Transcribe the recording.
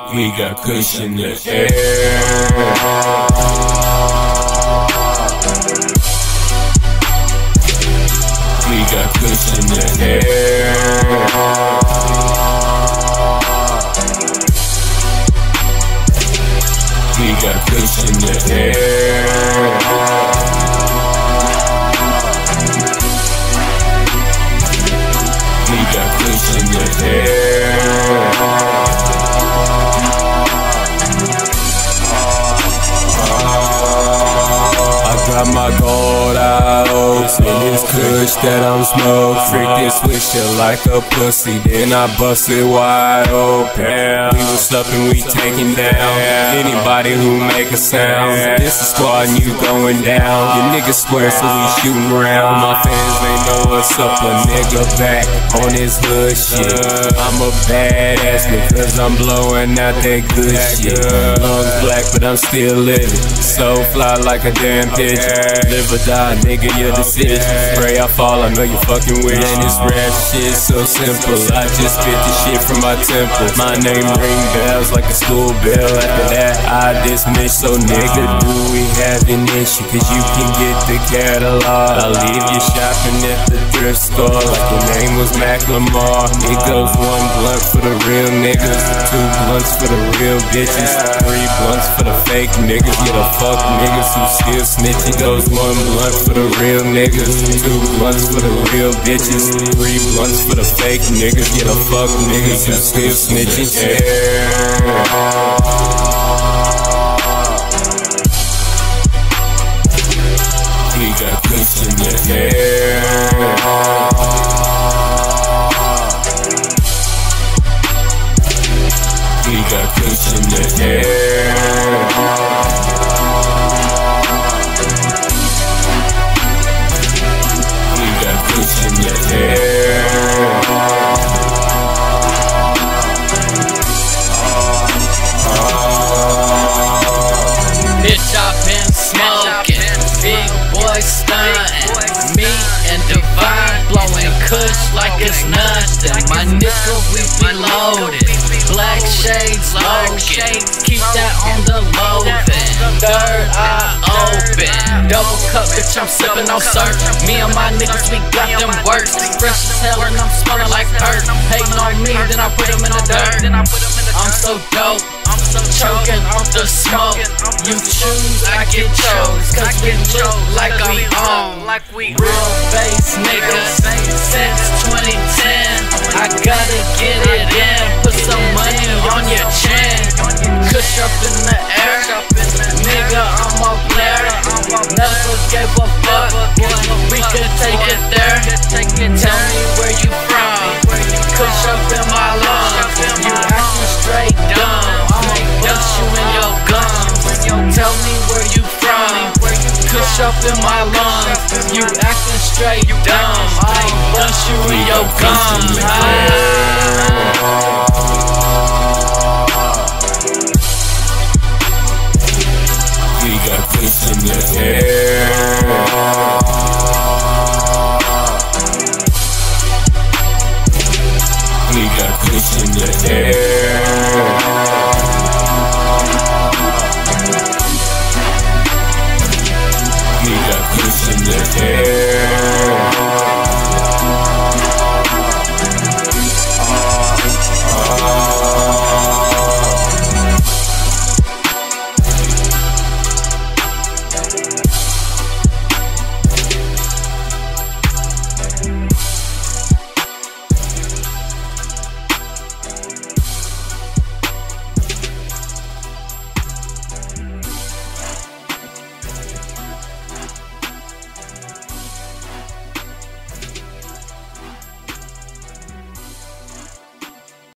We got KUSH in the air. We got KUSH in the air. We got KUSH in the air. We got KUSH in the air. Got my gold out, and this KUSH that I'm smoking. Freak this switcher like a pussy, then I bust it wide open. We was up and we taking down anybody who make a sound. This is squad and you going down. Your niggas swear, so we shooting around. My fans, they know what's up, a nigga back on his hood shit. I'm a badass because I'm blowing out that good shit. Lungs black, but I'm still living. So fly like a damn pigeon. Live or die, nigga, your decision. Pray I fall, I know you fucking with. And this rap shit so simple. I just spit the shit from my temple. My name ring bells like a school bell. After that, I dismiss. So nigga, do we have an issue? Cause you can get the catalog. I'll leave you shopping at the thrift store like your name was Macklemore. It goes 1 blunt for the real niggas, 2 blunts for the real bitches, 3 blunts for the fake niggas. Yeah, the fuck niggas who still snitch. It goes 1 blunt for the real niggas, 2 blunts for the real bitches, 3 blunts for the fake niggas. Yeah, the fuck niggas who still snitching. We got KUSH in the air. We got KUSH in the air. KUSH in the air. Bitch, I've been smoking, big boy stuntin'. Me and D.VINE blowing KUSH like it's nothing. My nigga, we be loaded. Black shades, smoking. Keep that on the low then. Third eye open. Double cup, bitch, I'm sippin' on surf. Me and my niggas, we got them works. Fresh as hell and I'm smelling like earth. Hating on me, then I put them in the dirt. I'm so dope, choking off the smoke. You choose, I get chose. Cause we look like we own. Real face niggas since 2010. I gotta get it in. Put some money on your chin. KUSH up in the air. Nigga, I'm a player. Never gave a fuck. We could take it there. Tell me where you from. KUSH up in my lungs. You acting straight dumb. I'ma bust you in your gums. Tell me where you from. KUSH up in my lungs. You acting straight dumb. I'ma bust you in your gums. We got KUSH in the air. We got KUSH in the air.